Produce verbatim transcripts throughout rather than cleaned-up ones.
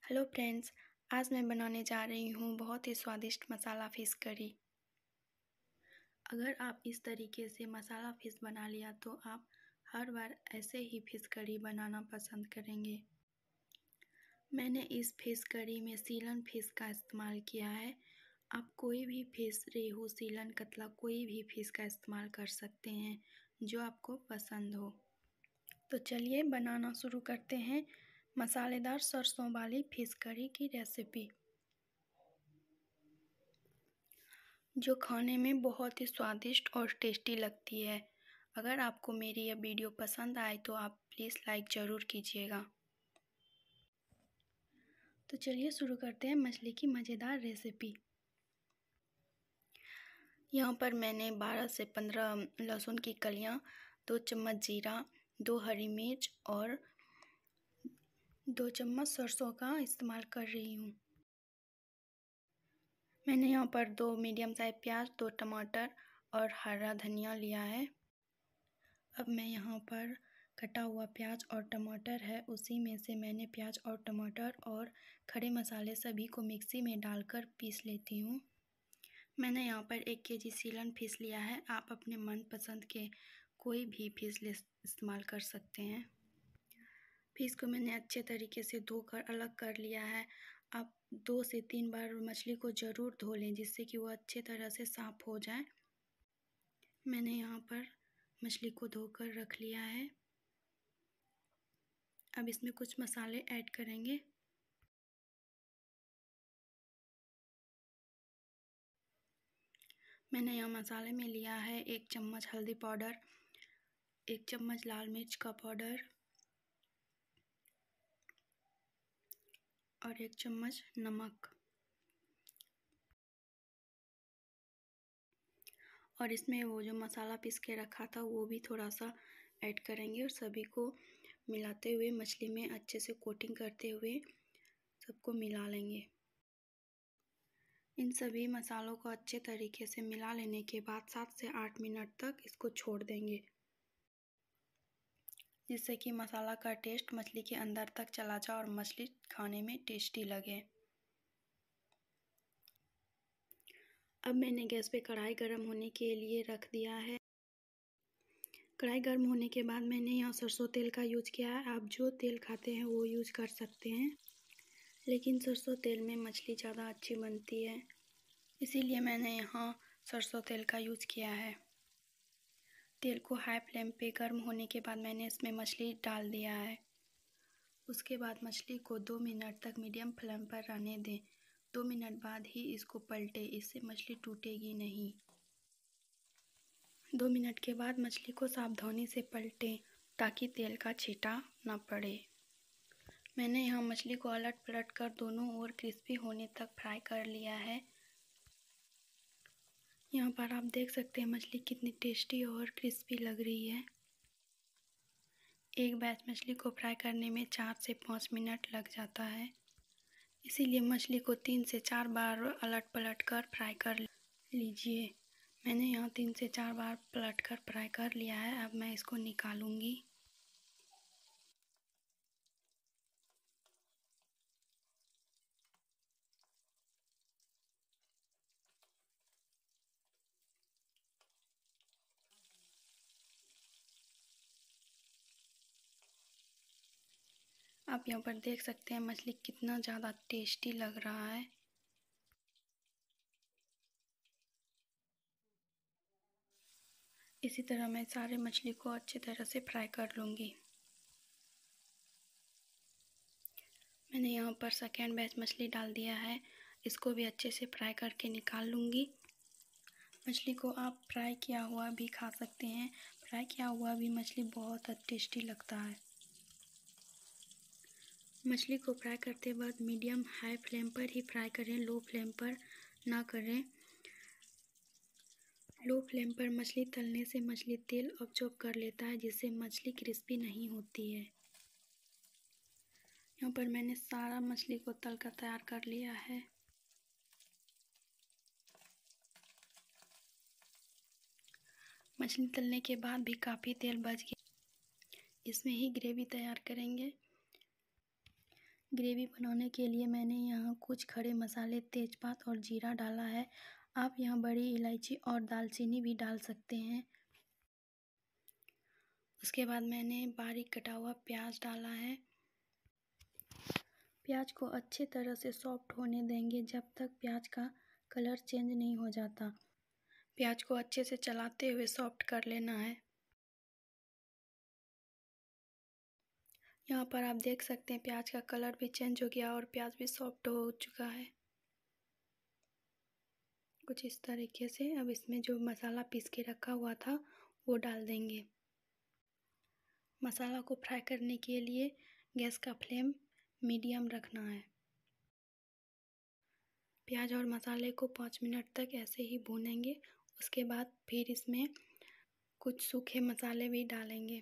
Hello friends, आज मैं बनाने जा रही हूँ बहुत ही स्वादिष्ट मसाला फ़िश करी। अगर आप इस तरीके से मसाला फ़िश बना लिया तो आप हर बार ऐसे ही फ़िश करी बनाना पसंद करेंगे। मैंने इस फ़िश करी में सीलन फ़िश का इस्तेमाल किया है। आप कोई भी फ़िश, रेहू, सीलन, कतला कोई भी फ़िश का इस्तेमाल कर सकते हैं जो आपको पसंद हो। तो चलिए बनाना शुरू करते हैं मसालेदार सरसों वाली फ़िश करी की रेसिपी, जो खाने में बहुत ही स्वादिष्ट और टेस्टी लगती है। अगर आपको मेरी यह वीडियो पसंद आए तो आप प्लीज़ लाइक ज़रूर कीजिएगा। तो चलिए शुरू करते हैं मछली की मज़ेदार रेसिपी। यहाँ पर मैंने बारह से पंद्रह लहसुन की कलियाँ, दो चम्मच जीरा, दो हरी मिर्च और दो चम्मच सरसों का इस्तेमाल कर रही हूँ। मैंने यहाँ पर दो मीडियम साइज प्याज, दो टमाटर और हरा धनिया लिया है। अब मैं यहाँ पर कटा हुआ प्याज और टमाटर है, उसी में से मैंने प्याज और टमाटर और खड़े मसाले सभी को मिक्सी में डालकर पीस लेती हूँ। मैंने यहाँ पर एक केजी सीलन फ़िश लिया है। आप अपने मनपसंद के कोई भी फ़िश इस्तेमाल कर सकते हैं। फ़िश को मैंने अच्छे तरीके से धोकर अलग कर लिया है। आप दो से तीन बार मछली को ज़रूर धो लें, जिससे कि वो अच्छे तरह से साफ़ हो जाए। मैंने यहाँ पर मछली को धोकर रख लिया है। अब इसमें कुछ मसाले ऐड करेंगे। मैंने यहाँ मसाले में लिया है एक चम्मच हल्दी पाउडर, एक चम्मच लाल मिर्च का पाउडर और एक चम्मच नमक। और इसमें वो जो मसाला पीस के रखा था वो भी थोड़ा सा ऐड करेंगे और सभी को मिलाते हुए मछली में अच्छे से कोटिंग करते हुए सबको मिला लेंगे। इन सभी मसालों को अच्छे तरीके से मिला लेने के बाद सात से आठ मिनट तक इसको छोड़ देंगे, जिससे कि मसाला का टेस्ट मछली के अंदर तक चला जाए और मछली खाने में टेस्टी लगे। अब मैंने गैस पे कढ़ाई गर्म होने के लिए रख दिया है। कढ़ाई गर्म होने के बाद मैंने यहाँ सरसों तेल का यूज़ किया है। आप जो तेल खाते हैं वो यूज़ कर सकते हैं, लेकिन सरसों तेल में मछली ज़्यादा अच्छी बनती है, इसीलिए मैंने यहाँ सरसों तेल का यूज़ किया है। तेल को हाई फ्लेम पे गर्म होने के बाद मैंने इसमें मछली डाल दिया है। उसके बाद मछली को दो मिनट तक मीडियम फ्लेम पर रहने दें। दो मिनट बाद ही इसको पलटें, इससे मछली टूटेगी नहीं। दो मिनट के बाद मछली को सावधानी से पलटें ताकि तेल का छींटा ना पड़े। मैंने यहाँ मछली को अलट पलट कर दोनों ओर क्रिस्पी होने तक फ्राई कर लिया है। यहाँ पर आप देख सकते हैं मछली कितनी टेस्टी और क्रिस्पी लग रही है। एक बैच मछली को फ्राई करने में चार से पाँच मिनट लग जाता है, इसीलिए मछली को तीन से चार बार अलट पलट कर फ्राई कर लीजिए। मैंने यहाँ तीन से चार बार पलट कर फ्राई कर लिया है। अब मैं इसको निकालूंगी। आप यहाँ पर देख सकते हैं मछली कितना ज़्यादा टेस्टी लग रहा है। इसी तरह मैं सारे मछली को अच्छी तरह से फ्राई कर लूँगी। मैंने यहाँ पर सेकेंड बैच मछली डाल दिया है, इसको भी अच्छे से फ्राई करके निकाल लूँगी। मछली को आप फ्राई किया हुआ भी खा सकते हैं, फ्राई किया हुआ भी मछली बहुत टेस्टी लगता है। मछली को फ्राई करते वक्त मीडियम हाई फ्लेम पर ही फ्राई करें, लो फ्लेम पर ना करें। लो फ्लेम पर मछली तलने से मछली तेल अब्जॉर्ब कर लेता है, जिससे मछली क्रिस्पी नहीं होती है। यहाँ पर मैंने सारा मछली को तल कर तैयार कर लिया है। मछली तलने के बाद भी काफ़ी तेल बच गया। इसमें ही ग्रेवी तैयार करेंगे। ग्रेवी बनाने के लिए मैंने यहाँ कुछ खड़े मसाले, तेज़पात और जीरा डाला है। आप यहाँ बड़ी इलायची और दालचीनी भी डाल सकते हैं। उसके बाद मैंने बारीक कटा हुआ प्याज डाला है। प्याज को अच्छी तरह से सॉफ्ट होने देंगे जब तक प्याज का कलर चेंज नहीं हो जाता। प्याज को अच्छे से चलाते हुए सॉफ्ट कर लेना है। यहाँ पर आप देख सकते हैं प्याज का कलर भी चेंज हो गया और प्याज भी सॉफ्ट हो चुका है कुछ इस तरीके से। अब इसमें जो मसाला पीस के रखा हुआ था वो डाल देंगे। मसाला को फ्राई करने के लिए गैस का फ्लेम मीडियम रखना है। प्याज और मसाले को पाँच मिनट तक ऐसे ही भूनेंगे। उसके बाद फिर इसमें कुछ सूखे मसाले भी डालेंगे।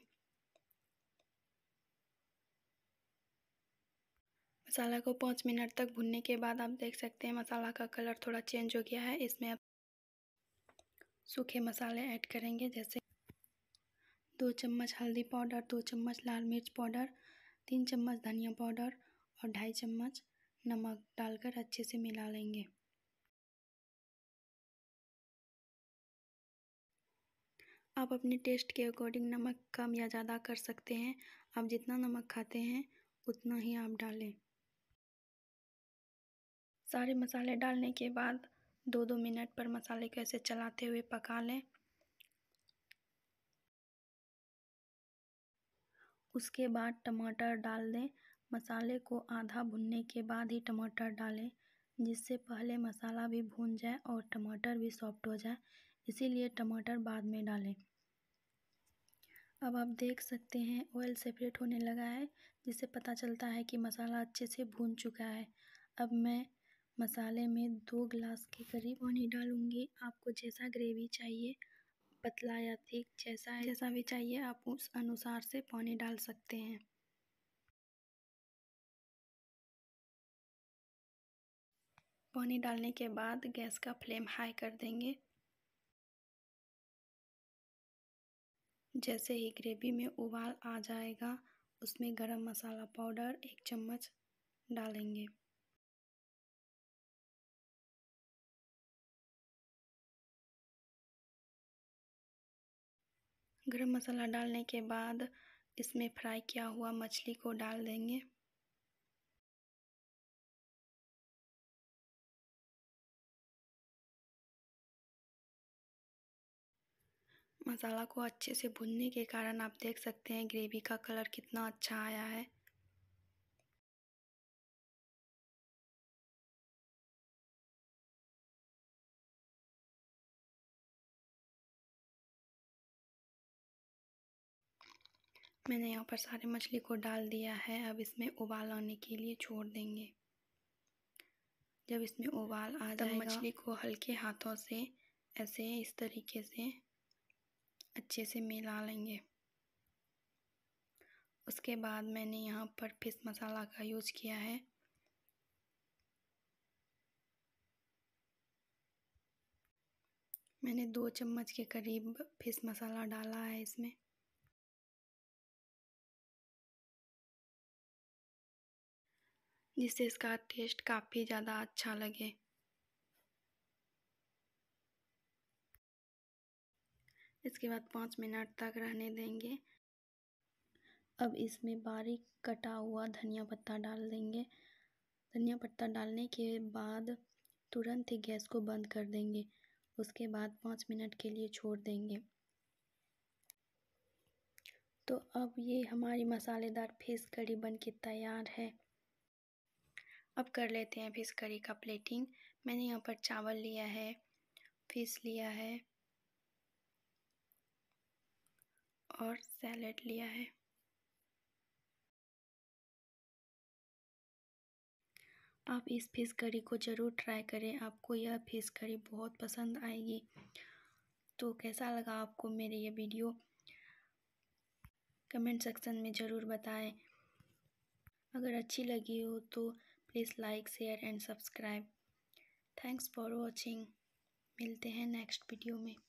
मसाला को पाँच मिनट तक भुनने के बाद आप देख सकते हैं मसाला का कलर थोड़ा चेंज हो गया है। इसमें अब सूखे मसाले ऐड करेंगे, जैसे दो चम्मच हल्दी पाउडर, दो चम्मच लाल मिर्च पाउडर, तीन चम्मच धनिया पाउडर और ढाई चम्मच नमक डालकर अच्छे से मिला लेंगे। आप अपने टेस्ट के अकॉर्डिंग नमक कम या ज़्यादा कर सकते हैं। आप जितना नमक खाते हैं उतना ही आप डालें। सारे मसाले डालने के बाद दो दो मिनट पर मसाले को ऐसे चलाते हुए पका लें। उसके बाद टमाटर डाल दें। मसाले को आधा भुनने के बाद ही टमाटर डालें, जिससे पहले मसाला भी भून जाए और टमाटर भी सॉफ्ट हो जाए, इसीलिए टमाटर बाद में डालें। अब आप देख सकते हैं ऑयल सेपरेट होने लगा है, जिससे पता चलता है कि मसाला अच्छे से भून चुका है। अब मैं मसाले में दो गिलास के करीब पानी डालूंगी। आपको जैसा ग्रेवी चाहिए, पतला या थिक, जैसा जैसा भी चाहिए आप उस अनुसार से पानी डाल सकते हैं। पानी डालने के बाद गैस का फ्लेम हाई कर देंगे। जैसे ही ग्रेवी में उबाल आ जाएगा, उसमें गरम मसाला पाउडर एक चम्मच डालेंगे। गरम मसाला डालने के बाद इसमें फ्राई किया हुआ मछली को डाल देंगे। मसाला को अच्छे से भूनने के कारण आप देख सकते हैं ग्रेवी का कलर कितना अच्छा आया है। मैंने यहाँ पर सारे मछली को डाल दिया है। अब इसमें उबाल आने के लिए छोड़ देंगे। जब इसमें उबाल आ जाएगा, मछली को हल्के हाथों से ऐसे इस तरीके से अच्छे से मिला लेंगे। उसके बाद मैंने यहाँ पर फिश मसाला का यूज़ किया है। मैंने दो चम्मच के करीब फिश मसाला डाला है इसमें। जिससे इसका टेस्ट काफ़ी ज़्यादा अच्छा लगे। इसके बाद पाँच मिनट तक रहने देंगे। अब इसमें बारीक कटा हुआ धनिया पत्ता डाल देंगे। धनिया पत्ता डालने के बाद तुरंत ही गैस को बंद कर देंगे। उसके बाद पाँच मिनट के लिए छोड़ देंगे। तो अब ये हमारी मसालेदार फिश करी बनके तैयार है। अब कर लेते हैं फिश करी का प्लेटिंग। मैंने यहाँ पर चावल लिया है, फिश लिया है और सैलेड लिया है। आप इस फिश करी को ज़रूर ट्राई करें, आपको यह फिश करी बहुत पसंद आएगी। तो कैसा लगा आपको मेरी ये वीडियो, कमेंट सेक्शन में ज़रूर बताएं। अगर अच्छी लगी हो तो please like, share and subscribe. Thanks for watching. मिलते हैं नेक्स्ट वीडियो में।